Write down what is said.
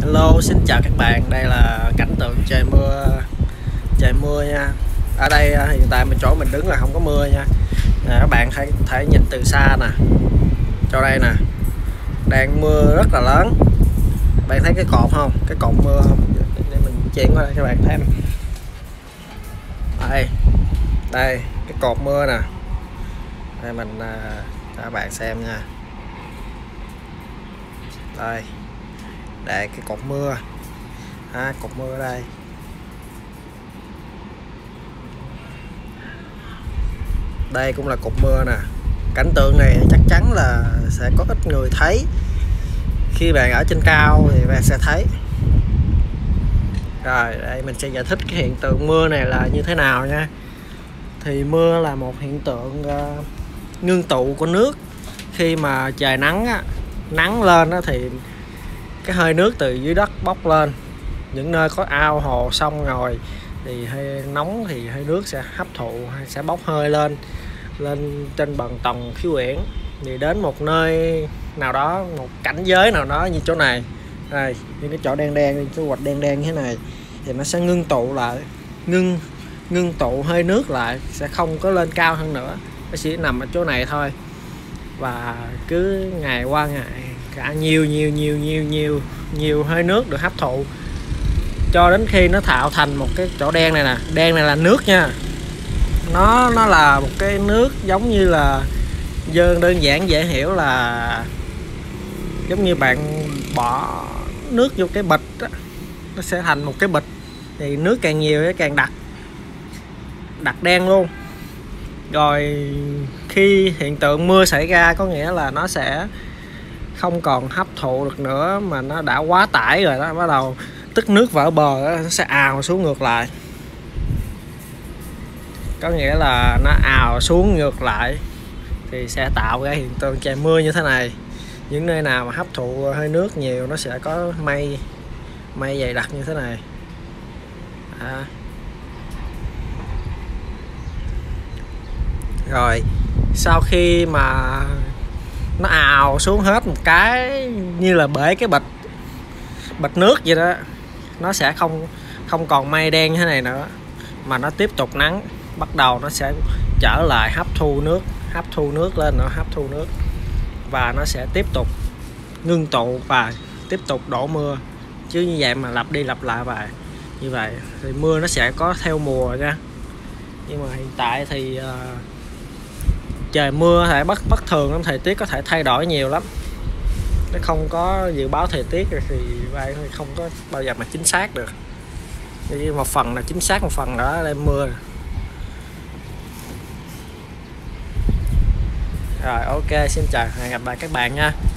Hello, xin chào các bạn. Đây là cảnh tượng trời mưa nha. Ở đây hiện tại mình chỗ mình đứng là không có mưa nha. Các bạn thể nhìn từ xa nè. Chỗ đây nè, đang mưa rất là lớn. Bạn thấy cái cột không? Cái cột mưa không? Để mình chuyển qua đây cho bạn thấy. Đây, cái cột mưa nè. Đây mình cho các bạn xem nha. Đây cái cột mưa, cột mưa ở đây. Đây cũng là cột mưa nè. Cảnh tượng này chắc chắn là sẽ có ít người thấy. Khi bạn ở trên cao thì bạn sẽ thấy. Rồi đây mình sẽ giải thích cái hiện tượng mưa này là như thế nào nha. Thì mưa là một hiện tượng ngưng tụ của nước. Khi mà trời nắng lên thì cái hơi nước từ dưới đất bốc lên. Những nơi có ao hồ sông ngòi thì hơi nóng thì hơi nước sẽ hấp thụ hay sẽ bốc hơi lên trên bần tầng khí quyển, thì đến một nơi nào đó, một cảnh giới nào đó như chỗ này, như cái chỗ đen cái quạch đen như thế này, thì nó sẽ ngưng tụ lại, ngưng tụ hơi nước lại, sẽ không có lên cao hơn nữa, nó chỉ nằm ở chỗ này thôi. Và cứ ngày qua ngày cả nhiều hơi nước được hấp thụ cho đến khi nó tạo thành một cái chỗ đen này nè. Đen này là nước nha. Nó là một cái nước giống như là đơn giản dễ hiểu là giống như bạn bỏ nước vô cái bịch đó, nó sẽ thành một cái bịch, thì nước càng nhiều thì càng đặc đen luôn. Rồi khi hiện tượng mưa xảy ra có nghĩa là nó sẽ không còn hấp thụ được nữa, mà nó đã quá tải rồi đó, bắt đầu tức nước vỡ bờ đó, nó sẽ ào xuống ngược lại. Có nghĩa là nó ào xuống ngược lại thì sẽ tạo ra hiện tượng trời mưa như thế này. Những nơi nào mà hấp thụ hơi nước nhiều nó sẽ có mây dày đặc như thế này. Rồi sau khi mà nó ào xuống hết một cái như là bể cái bịch nước vậy đó, nó sẽ không còn mây đen như thế này nữa, mà nó tiếp tục nắng, bắt đầu nó sẽ trở lại hấp thu nước lên, nó hấp thu nước và nó sẽ tiếp tục ngưng tụ và tiếp tục đổ mưa. Chứ như vậy mà lặp đi lặp lại và như vậy thì mưa nó sẽ có theo mùa nha. Nhưng mà hiện tại thì trời mưa thể bất thường lắm, thời tiết có thể thay đổi nhiều lắm, nó không có dự báo thời tiết thì vậy không có bao giờ mà chính xác được. Thì một phần là chính xác, một phần đó đêm mưa. Rồi ok, xin chào, hẹn gặp lại các bạn nha.